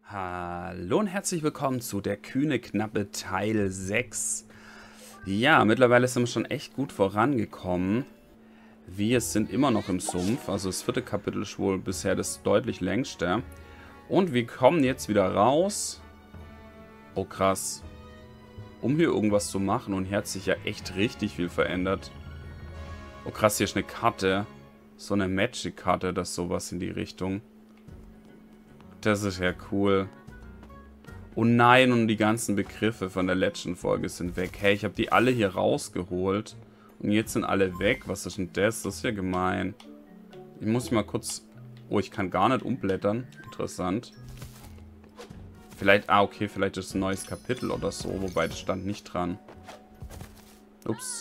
Hallo und herzlich willkommen zu der kühne Knappe Teil 6. Ja, mittlerweile sind wir schon echt gut vorangekommen. Wir sind immer noch im Sumpf, also das 4. Kapitel ist wohl bisher das deutlich längste. Und wir kommen jetzt wieder raus. Oh krass. Um hier irgendwas zu machen, und hier hat sich ja echt richtig viel verändert. Oh krass, hier ist eine Karte. So eine Magic-Karte, das sowas in die Richtung. Das ist ja cool. Oh nein, und die ganzen Begriffe von der letzten Folge sind weg. Hey, ich habe die alle hier rausgeholt. Und jetzt sind alle weg. Was ist denn das? Das ist ja gemein. Ich muss mal kurz... Oh, ich kann gar nicht umblättern. Interessant. Vielleicht... Ah, okay, vielleicht ist es ein neues Kapitel oder so. Wobei, das stand nicht dran. Ups.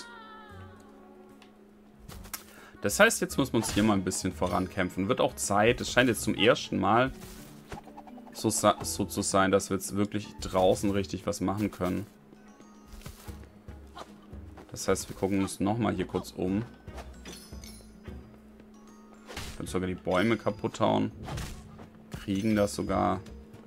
Das heißt, jetzt müssen wir uns hier mal ein bisschen vorankämpfen. Wird auch Zeit. Es scheint jetzt zum ersten Mal... So zu sein, dass wir jetzt wirklich draußen richtig was machen können. Das heißt, wir gucken uns nochmal hier kurz um. Können sogar die Bäume kaputt hauen. Kriegen da sogar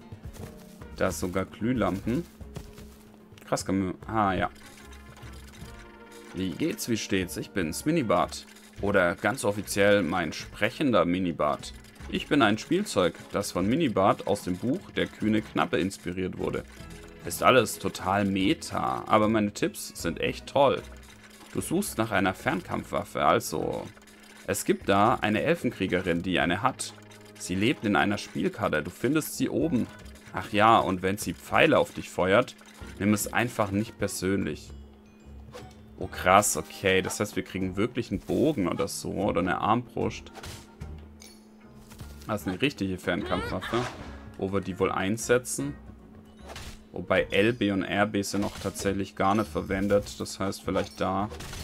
Glühlampen. Krass, ah ja. Wie geht's, wie steht's? Ich bin's, Minibart. Oder ganz offiziell mein sprechender Minibart. Ich bin ein Spielzeug, das von Minibart aus dem Buch Der kühne Knappe inspiriert wurde. Ist alles total meta, aber meine Tipps sind echt toll. Du suchst nach einer Fernkampfwaffe, also... Es gibt da eine Elfenkriegerin, die eine hat. Sie lebt in einer Spielkarte, du findest sie oben. Ach ja, und wenn sie Pfeile auf dich feuert, nimm es einfach nicht persönlich. Oh krass, okay, das heißt, wir kriegen wirklich einen Bogen oder so, oder eine Armbrust. Das ist eine richtige Fernkampfwaffe, wo wir die wohl einsetzen. Wobei LB und RB sind noch tatsächlich gar nicht verwendet. Das heißt vielleicht da.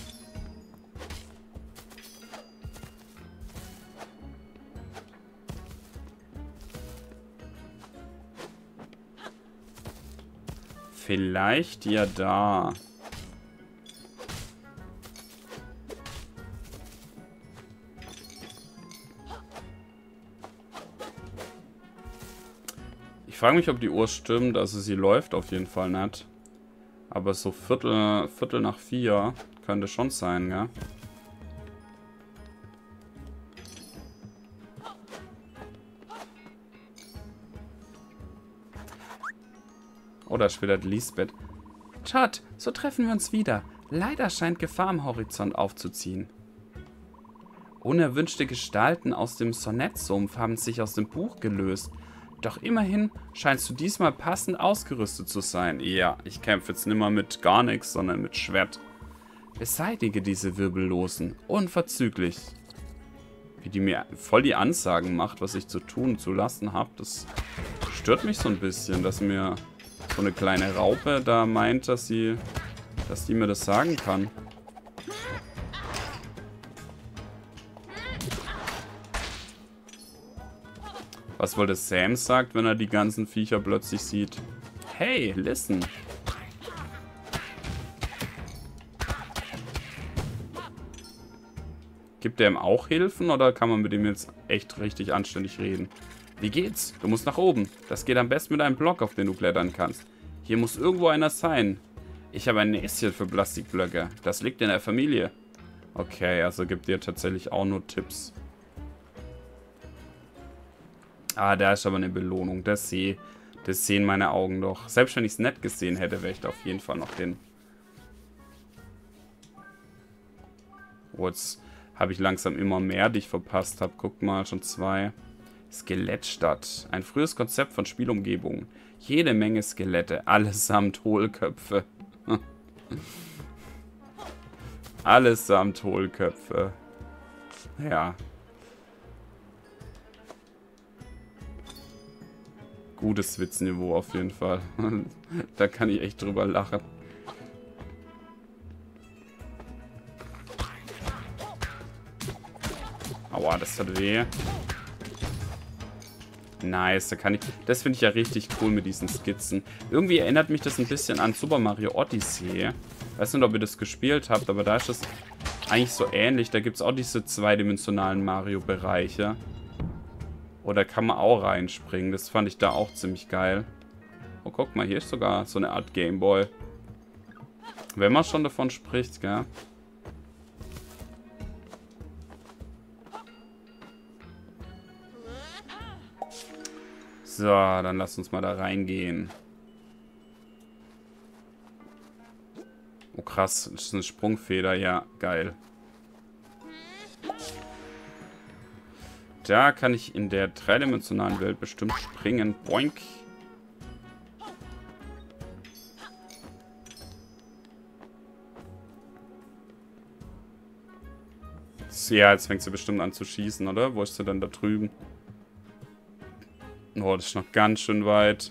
Vielleicht ja da. Ich frage mich, ob die Uhr stimmt. Also sie läuft auf jeden Fall nicht. Aber so Viertel nach 4 könnte schon sein, ja? Oh, da ist wieder Lisbeth. Todd, so treffen wir uns wieder. Leider scheint Gefahr am Horizont aufzuziehen. Unerwünschte Gestalten aus dem Sonnettsumpf haben sich aus dem Buch gelöst. Doch immerhin scheinst du diesmal passend ausgerüstet zu sein. Ja, ich kämpfe jetzt nimmer mit gar nichts, sondern mit Schwert. Beseitige diese Wirbellosen. Unverzüglich. Wie die mir voll die Ansagen macht, was ich zu tun und zu lassen habe. Das stört mich so ein bisschen, dass mir so eine kleine Raupe da meint, dass die mir das sagen kann. Was wohl das Sam sagt, wenn er die ganzen Viecher plötzlich sieht? Hey, listen. Gibt er ihm auch Hilfen oder kann man mit ihm jetzt echt richtig anständig reden? Wie geht's? Du musst nach oben. Das geht am besten mit einem Block, auf den du klettern kannst. Hier muss irgendwo einer sein. Ich habe ein Näschen für Plastikblöcke. Das liegt in der Familie. Okay, also gibt dir tatsächlich auch nur Tipps. Ah, da ist aber eine Belohnung. Das sehen meine Augen doch. Selbst wenn ich es nicht gesehen hätte, wäre ich da auf jeden Fall noch hin. Oh, jetzt habe ich langsam immer mehr, die ich verpasst habe. Guckt mal, schon 2. Skelettstadt. Ein frühes Konzept von Spielumgebungen. Jede Menge Skelette, allesamt Hohlköpfe. Allesamt Hohlköpfe. Ja. Gutes Witzniveau auf jeden Fall. Da kann ich echt drüber lachen. Aua, das hat weh. Nice, da kann ich... Das finde ich ja richtig cool mit diesen Skizzen. Irgendwie erinnert mich das ein bisschen an Super Mario Odyssey. Ich weiß nicht, ob ihr das gespielt habt, aber da ist das eigentlich so ähnlich. Da gibt es auch diese zweidimensionalen Mario-Bereiche. Oder kann man auch reinspringen. Das fand ich da auch ziemlich geil. Oh, guck mal, hier ist sogar so eine Art Gameboy. Wenn man schon davon spricht, gell? So, dann lass uns mal da reingehen. Oh krass, das ist eine Sprungfeder. Ja, geil. Da kann ich in der dreidimensionalen Welt bestimmt springen. Boink. Ja, jetzt fängt sie bestimmt an zu schießen, oder? Wo ist sie denn da drüben? Oh, das ist noch ganz schön weit.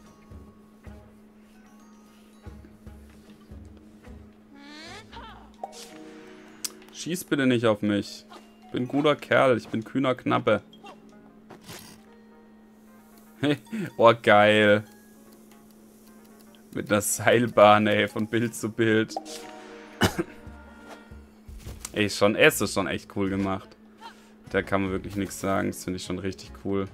Schieß bitte nicht auf mich. Ich bin ein guter Kerl. Ich bin kühner Knappe. Oh, geil. Mit einer Seilbahn, ey, von Bild zu Bild. Ey, es ist schon echt cool gemacht. Da kann man wirklich nichts sagen. Das finde ich schon richtig cool.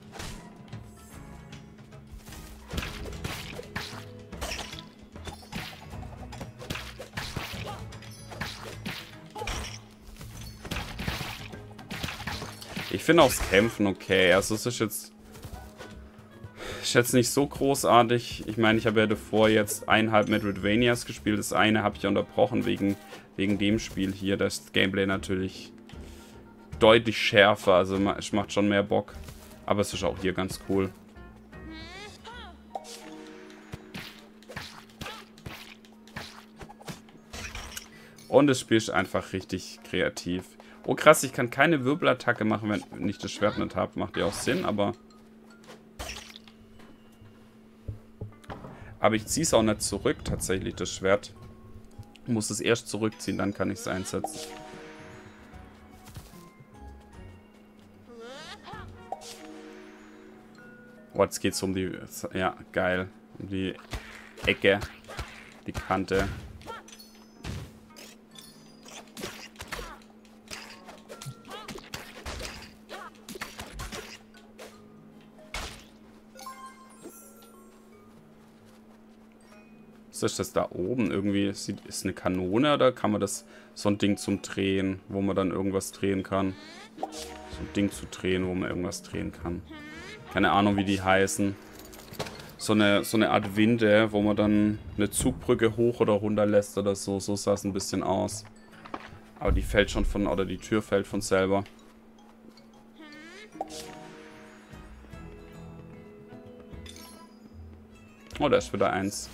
Ich finde auch das Kämpfen okay. Also es ist jetzt nicht so großartig. Ich meine, ich habe ja davor jetzt 1,5 Metroidvanias gespielt. Das eine habe ich unterbrochen wegen dem Spiel hier. Das Gameplay natürlich deutlich schärfer. Also es macht schon mehr Bock. Aber es ist auch hier ganz cool. Und das Spiel ist einfach richtig kreativ. Oh krass, ich kann keine Wirbelattacke machen, wenn ich das Schwert nicht habe. Macht ja auch Sinn, aber ich ziehe es auch nicht zurück, tatsächlich, das Schwert. Ich muss es erst zurückziehen, dann kann ich es einsetzen. Oh, jetzt geht es um die... Ja, geil. Um die Ecke. Die Kante. Was ist das da oben? Irgendwie ist eine Kanone oder kann man das so ein Ding zum Drehen, wo man dann irgendwas drehen kann? So ein Ding zu drehen, wo man irgendwas drehen kann. Keine Ahnung, wie die heißen. So eine Art Winde, wo man dann eine Zugbrücke hoch oder runter lässt oder so. So sah es ein bisschen aus. Aber die fällt schon von, oder die Tür fällt von selber. Oh, da ist wieder eins.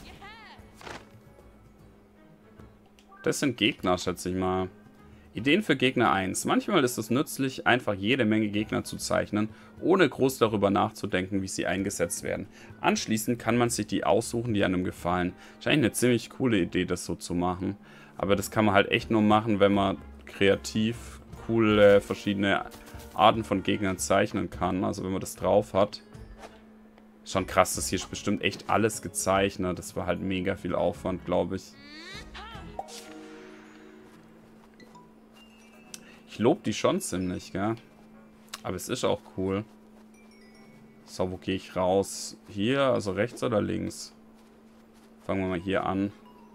Das sind Gegner, schätze ich mal. Ideen für Gegner 1. Manchmal ist es nützlich, einfach jede Menge Gegner zu zeichnen, ohne groß darüber nachzudenken, wie sie eingesetzt werden. Anschließend kann man sich die aussuchen, die einem gefallen. Wahrscheinlich eine ziemlich coole Idee, das so zu machen. Aber das kann man halt echt nur machen, wenn man kreativ coole verschiedene Arten von Gegnern zeichnen kann. Also wenn man das drauf hat. Schon krass, das hier ist bestimmt echt alles gezeichnet. Das war halt mega viel Aufwand, glaube ich. Ich lobe die schon ziemlich, gell? Aber es ist auch cool. So, wo gehe ich raus? Hier, also rechts oder links? Fangen wir mal hier an.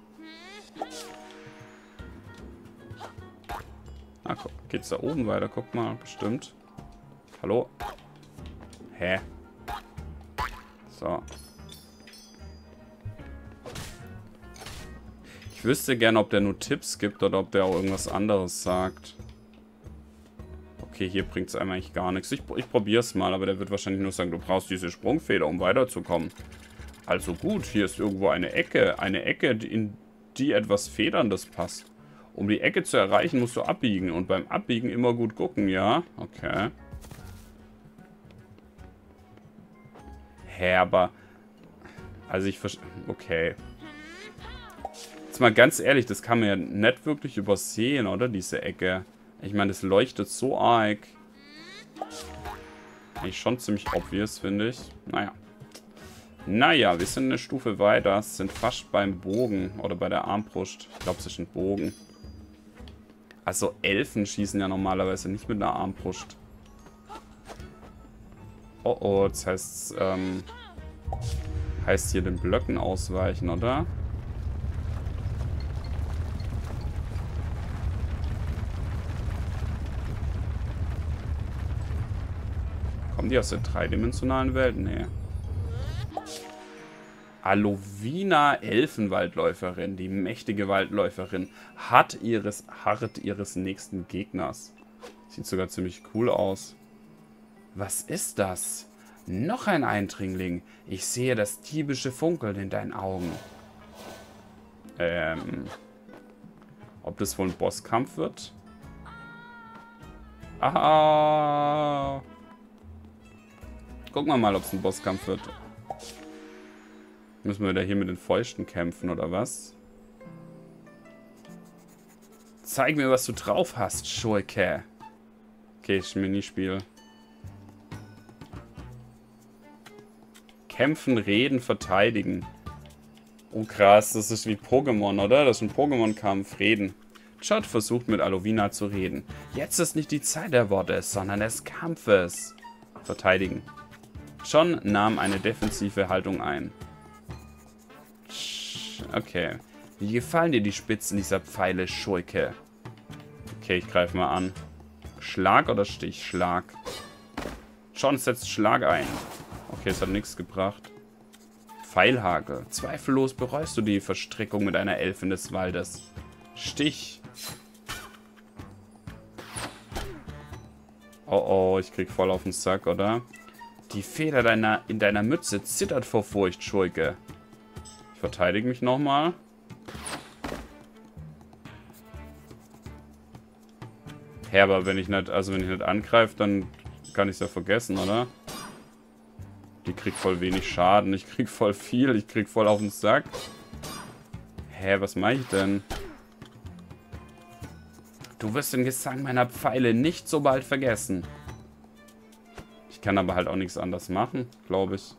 Ah, geht's da oben weiter? Guck mal, bestimmt. Hallo? Hä? So. Ich wüsste gerne, ob der nur Tipps gibt oder ob der auch irgendwas anderes sagt. Okay, hier bringt es einem eigentlich gar nichts. Ich probiere es mal, aber der wird wahrscheinlich nur sagen, du brauchst diese Sprungfeder, um weiterzukommen. Also gut, hier ist irgendwo eine Ecke, in die etwas Federndes passt. Um die Ecke zu erreichen, musst du abbiegen und beim Abbiegen immer gut gucken, ja? Okay. Hä, aber... Also ich verstehe... Okay. Jetzt mal ganz ehrlich, das kann man ja nicht wirklich übersehen, oder? Diese Ecke. Ich meine, es leuchtet so arg. Eigentlich schon ziemlich obvious, finde ich. Naja. Naja, wir sind eine Stufe weiter. Sind fast beim Bogen. Oder bei der Armbrust. Ich glaube, es ist ein Bogen. Also Elfen schießen ja normalerweise nicht mit einer Armbrust. Oh oh, das heißt hier den Blöcken ausweichen, oder? Kommen die aus der dreidimensionalen Welt? Nee. Alovina Elfenwaldläuferin, die mächtige Waldläuferin, harrt ihres nächsten Gegners. Sieht sogar ziemlich cool aus. Was ist das? Noch ein Eindringling. Ich sehe das diebische Funkeln in deinen Augen. Ob das wohl ein Bosskampf wird? Ah. Gucken wir mal, ob es ein Bosskampf wird. Müssen wir wieder hier mit den Fäusten kämpfen, oder was? Zeig mir, was du drauf hast, Schurke. Okay, ist ein Minispiel. Kämpfen, reden, verteidigen. Oh krass, das ist wie Pokémon, oder? Das ist ein Pokémon-Kampf. Reden. Chot versucht mit Alovina zu reden. Jetzt ist nicht die Zeit der Worte, sondern des Kampfes. Verteidigen. John nahm eine defensive Haltung ein. Okay. Wie gefallen dir die Spitzen dieser Pfeile, Schurke? Okay, ich greife mal an. Schlag oder Stich? Schlag. John setzt Schlag ein. Okay, es hat nichts gebracht. Pfeilhagel. Zweifellos bereust du die Verstrickung mit einer Elfin des Waldes. Stich. Oh oh, ich krieg voll auf den Sack, oder? Die Feder in deiner Mütze zittert vor Furcht, Schurke. Ich verteidige mich nochmal. Ja, aber wenn ich nicht angreife, dann kann ich es ja vergessen, oder? Die kriegt voll wenig Schaden. Ich krieg voll viel. Ich krieg voll auf den Sack. Hä, was mache ich denn? Du wirst den Gesang meiner Pfeile nicht so bald vergessen. Ich kann aber halt auch nichts anderes machen, glaube ich.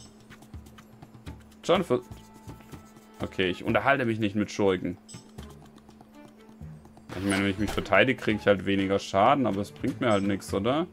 John, okay, ich unterhalte mich nicht mit Schurken. Ich meine, wenn ich mich verteidige, kriege ich halt weniger Schaden, aber es bringt mir halt nichts, oder?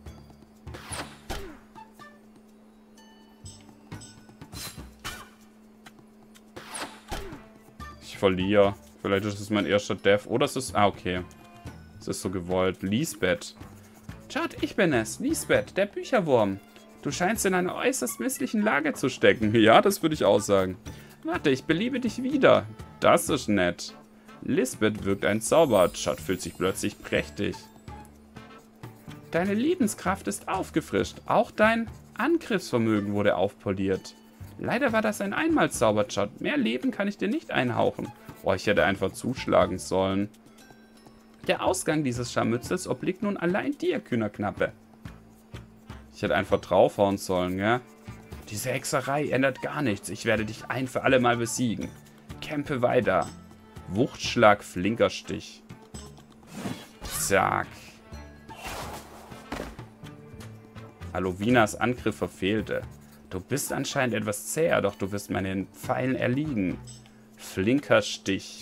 Ich verliere. Vielleicht ist es mein erster Death. Oder es ist... Ah, okay. Es ist so gewollt. Lisbeth. Chad, ich bin es. Lisbeth, der Bücherwurm. Du scheinst in einer äußerst misslichen Lage zu stecken. Ja, das würde ich auch sagen. Warte, ich beliebe dich wieder. Das ist nett. Lisbeth wirkt ein Zauber. Chad fühlt sich plötzlich prächtig. Deine Lebenskraft ist aufgefrischt. Auch dein Angriffsvermögen wurde aufpoliert. Leider war das ein Einmalzauber, Chad. Mehr Leben kann ich dir nicht einhauchen. Oh, ich hätte einfach zuschlagen sollen. Der Ausgang dieses Scharmützels obliegt nun allein dir, kühner Knappe. Ich hätte einfach draufhauen sollen, gell? Diese Hexerei ändert gar nichts. Ich werde dich ein für alle Mal besiegen. Kämpfe weiter. Wuchtschlag, flinker Stich. Zack. Alovinas Angriff verfehlte. Du bist anscheinend etwas zäher, doch du wirst meinen Pfeilen erliegen. Flinker Stich.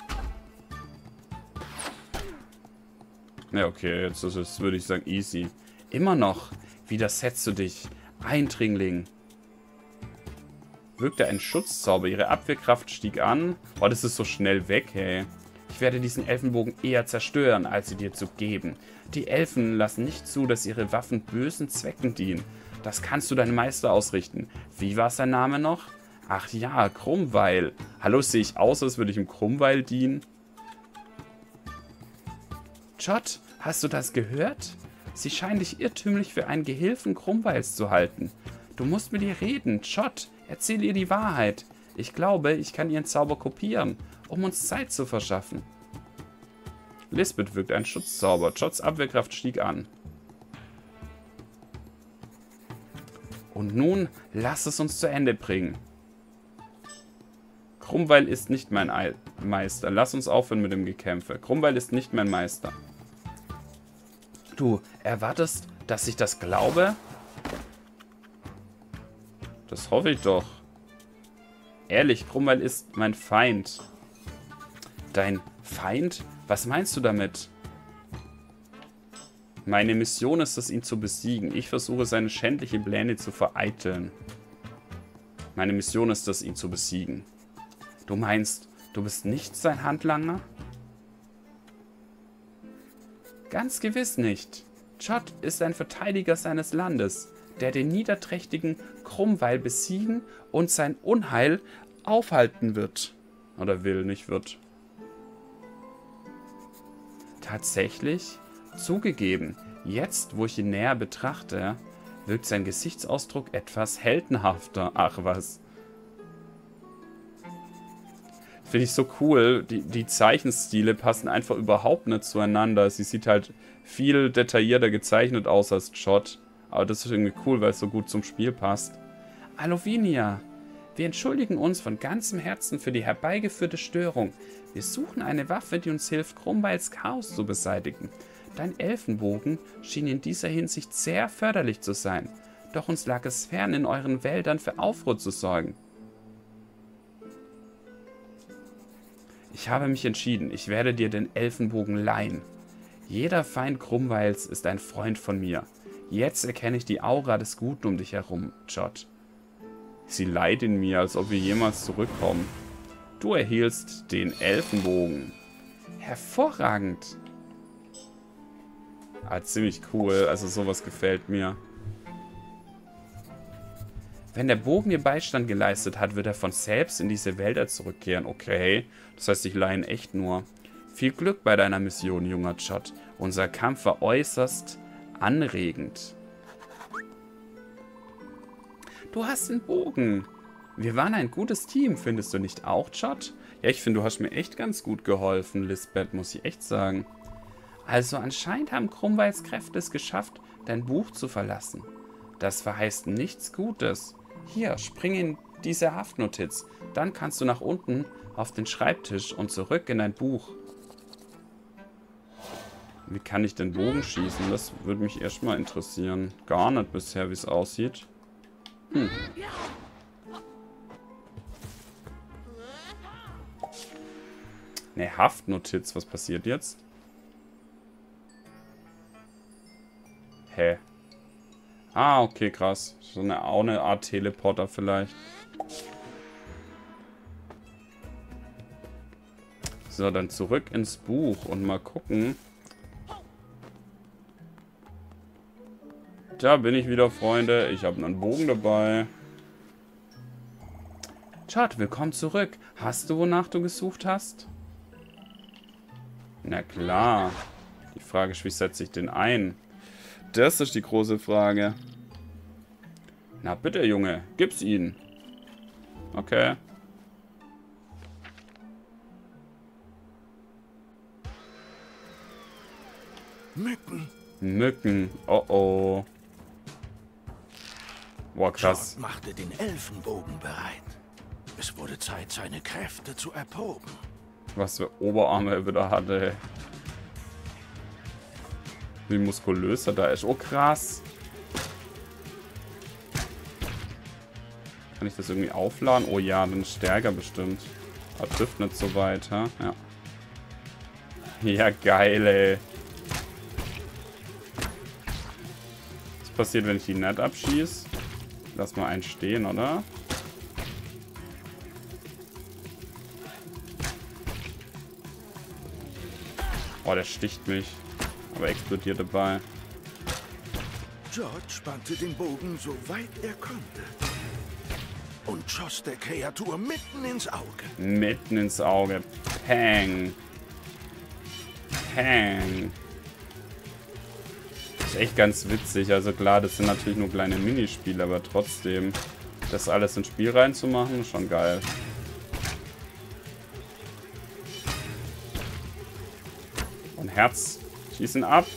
Ja, okay, jetzt ist es, würde ich sagen, easy. Immer noch. Widersetzt du dich. Eindringling. Wirkte ein Schutzzauber. Ihre Abwehrkraft stieg an. Oh, das ist so schnell weg, hey. Ich werde diesen Elfenbogen eher zerstören, als sie dir zu geben. Die Elfen lassen nicht zu, dass ihre Waffen bösen Zwecken dienen. Das kannst du deinem Meister ausrichten. Wie war sein Name noch? Ach ja, Krummweil. Hallo, sehe ich aus, als würde ich ihm Krummweil dienen? Chot, hast du das gehört? Sie scheinen dich irrtümlich für einen Gehilfen Krummweils zu halten. Du musst mit ihr reden, Chot. Erzähl ihr die Wahrheit. Ich glaube, ich kann ihren Zauber kopieren, um uns Zeit zu verschaffen. Lisbeth wirkt einen Schutzzauber. Chots Abwehrkraft stieg an. Und nun, lass es uns zu Ende bringen. Krummweil ist nicht mein Meister. Lass uns aufhören mit dem Gekämpfe. Krummweil ist nicht mein Meister. Du erwartest, dass ich das glaube? Das hoffe ich doch. Ehrlich, Krummweil ist mein Feind. Dein Feind? Was meinst du damit? Meine Mission ist es, ihn zu besiegen. Ich versuche, seine schändlichen Pläne zu vereiteln. Meine Mission ist es, ihn zu besiegen. Du meinst, du bist nicht sein Handlanger? Ganz gewiss nicht. Chott ist ein Verteidiger seines Landes, der den niederträchtigen Krummweil besiegen und sein Unheil aufhalten wird. Oder will, nicht wird. Tatsächlich? Zugegeben, jetzt, wo ich ihn näher betrachte, wirkt sein Gesichtsausdruck etwas heldenhafter. Ach was. Finde ich so cool. Die Zeichenstile passen einfach überhaupt nicht zueinander. Sie sieht halt viel detaillierter gezeichnet aus als Chott. Aber das ist irgendwie cool, weil es so gut zum Spiel passt. Alovinia, wir entschuldigen uns von ganzem Herzen für die herbeigeführte Störung. Wir suchen eine Waffe, die uns hilft, Krummweils Chaos zu beseitigen. Dein Elfenbogen schien in dieser Hinsicht sehr förderlich zu sein. Doch uns lag es fern, in euren Wäldern für Aufruhr zu sorgen. Ich habe mich entschieden, ich werde dir den Elfenbogen leihen. Jeder Feind Krummweils ist ein Freund von mir. Jetzt erkenne ich die Aura des Guten um dich herum, Chott. Sie leiht in mir, als ob wir jemals zurückkommen. Du erhielst den Elfenbogen. Hervorragend. Ah, ziemlich cool. Also sowas gefällt mir. Wenn der Bogen dir Beistand geleistet hat, wird er von selbst in diese Wälder zurückkehren. Okay. Das heißt, ich leihe ihn echt nur. Viel Glück bei deiner Mission, junger Chott. Unser Kampf war äußerst anregend. Du hast den Bogen. Wir waren ein gutes Team, findest du nicht auch, Chott? Ja, ich finde, du hast mir echt ganz gut geholfen, Lisbeth, muss ich echt sagen. Also anscheinend haben Krummweils Kräfte es geschafft, dein Buch zu verlassen. Das verheißt nichts Gutes. Hier, spring in diese Haftnotiz. Dann kannst du nach unten auf den Schreibtisch und zurück in dein Buch. Wie kann ich den Bogen schießen? Das würde mich erstmal interessieren. Gar nicht bisher, wie es aussieht. Ne, Haftnotiz. Was passiert jetzt? Hä? Ah, okay, krass. So auch eine Art Teleporter vielleicht. So, dann zurück ins Buch und mal gucken. Da bin ich wieder, Freunde. Ich habe einen Bogen dabei. Chott, willkommen zurück. Hast du, wonach du gesucht hast? Na klar. Die Frage ist, wie setze ich den ein? Das ist die große Frage. Na bitte, Junge. Gib's ihnen. Okay. Mücken. Mücken. Oh oh. Boah, krass. Chott machte den Elfenbogen bereit. Es wurde Zeit, seine Kräfte zu erproben. Was für Oberarme er wieder hatte. Wie muskulös er da ist. Oh, krass. Kann ich das irgendwie aufladen? Oh ja, dann stärker bestimmt. Aber trifft nicht so weit, ha? Ja. Ja, geil, ey. Was passiert, wenn ich die nicht abschieße? Lass mal einen stehen, oder? Oh, der sticht mich. Aber explodiert dabei. Chott spannte den Bogen so weit er konnte und schoss der Kreatur mitten ins Auge. Mitten ins Auge. Pang. Pang. Das ist echt ganz witzig. Also klar, das sind natürlich nur kleine Minispiele, aber trotzdem, das alles ins Spiel reinzumachen, ist schon geil. Und Herz. Schießen ab.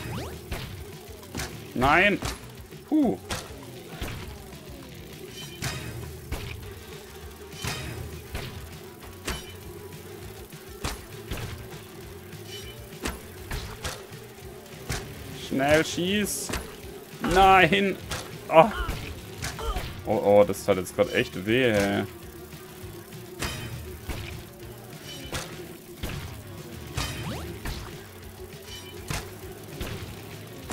Nein. Puh. Schnell schieß. Nein. Oh. Oh, oh, das hat jetzt gerade echt weh, ey.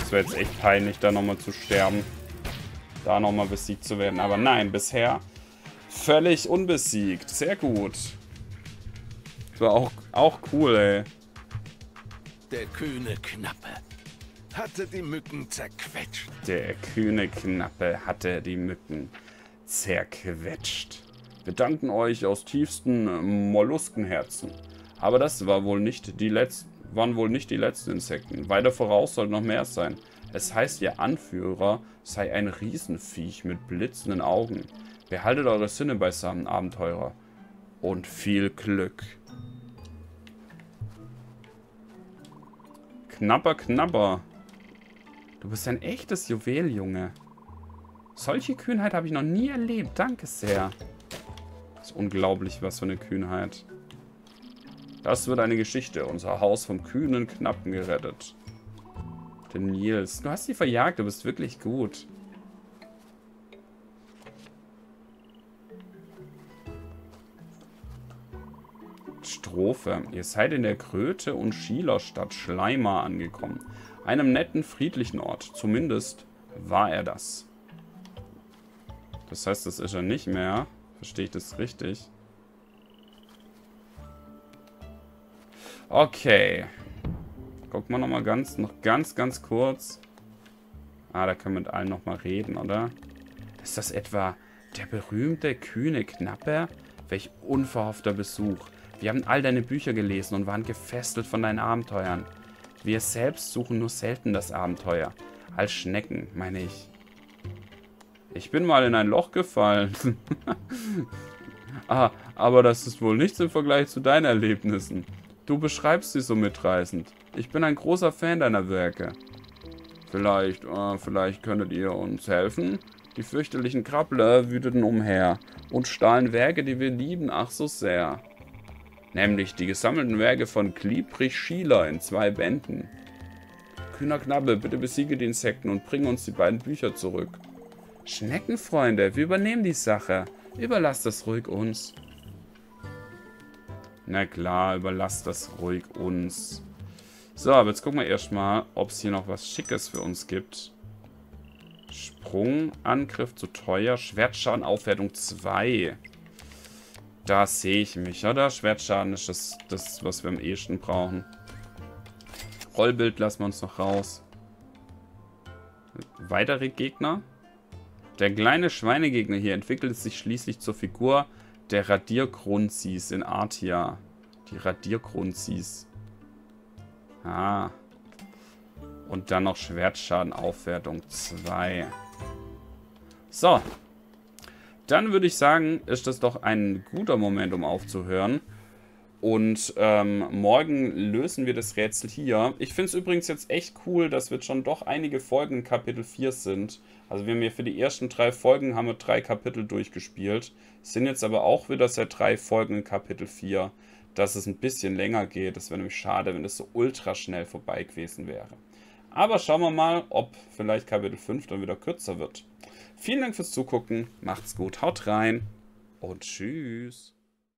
Das wäre jetzt echt peinlich, da nochmal zu sterben. Da nochmal besiegt zu werden. Aber nein, bisher völlig unbesiegt. Sehr gut. Das war auch cool, ey. Der kühne Knappe hatte die Mücken zerquetscht. Der kühne Knappe hatte die Mücken zerquetscht. Wir danken euch aus tiefstem Molluskenherzen. Aber das waren wohl nicht die letzten Insekten. Weiter voraus soll noch mehr sein. Es heißt, ihr Anführer sei ein Riesenviech mit blitzenden Augen. Behaltet eure Sinne beisammen, Abenteurer. Und viel Glück. Knapper, knapper. Du bist ein echtes Juwel, Junge. Solche Kühnheit habe ich noch nie erlebt. Danke sehr. Das ist unglaublich, was für eine Kühnheit. Das wird eine Geschichte. Unser Haus vom kühnen Knappen gerettet. Den Nils. Du hast sie verjagt. Du bist wirklich gut. Strophe. Ihr seid in der Kröte- und Schielerstadt Schleimer angekommen. Einem netten, friedlichen Ort. Zumindest war er das. Das heißt, das ist er nicht mehr. Verstehe ich das richtig? Okay. Gucken wir nochmal noch ganz kurz. Ah, da können wir mit allen nochmal reden, oder? Ist das etwa der berühmte, kühne Knappe? Welch unverhoffter Besuch. Wir haben all deine Bücher gelesen und waren gefesselt von deinen Abenteuern. Wir selbst suchen nur selten das Abenteuer. Als Schnecken, meine ich. Ich bin mal in ein Loch gefallen. Ah, aber das ist wohl nichts im Vergleich zu deinen Erlebnissen. Du beschreibst sie so mitreißend. Ich bin ein großer Fan deiner Werke. Vielleicht könntet ihr uns helfen? Die fürchterlichen Krabbler wüteten umher und stahlen Werke, die wir lieben, ach so sehr. Nämlich die gesammelten Werke von Kliebrich Schieler in 2 Bänden. Kühner Knappe, bitte besiege die Insekten und bring uns die beiden Bücher zurück. Schneckenfreunde, wir übernehmen die Sache. Überlasst das ruhig uns. Na klar, überlasst das ruhig uns. So, aber jetzt gucken wir erstmal, ob es hier noch was Schickes für uns gibt. Sprung, Angriff zu teuer, Schwertschaden, Aufwertung 2. Da sehe ich mich, oder? Schwertschaden ist das, was wir am ehesten brauchen. Rollbild lassen wir uns noch raus. Weitere Gegner. Der kleine Schweinegegner hier entwickelt sich schließlich zur Figur der Radiergrunzis in Artia. Die Radiergrunzis. Ah. Und dann noch Schwertschaden, Aufwertung 2. So. Dann würde ich sagen, ist das doch ein guter Moment, um aufzuhören. Und morgen lösen wir das Rätsel hier. Ich finde es übrigens jetzt echt cool, dass wir schon doch einige Folgen in Kapitel 4 sind. Also wir haben ja für die ersten 3 Folgen haben wir 3 Kapitel durchgespielt. Sind jetzt aber auch wieder seit 3 Folgen in Kapitel 4. Dass es ein bisschen länger geht. Das wäre nämlich schade, wenn es so ultra schnell vorbei gewesen wäre. Aber schauen wir mal, ob vielleicht Kapitel 5 dann wieder kürzer wird. Vielen Dank fürs Zugucken. Macht's gut, haut rein und tschüss.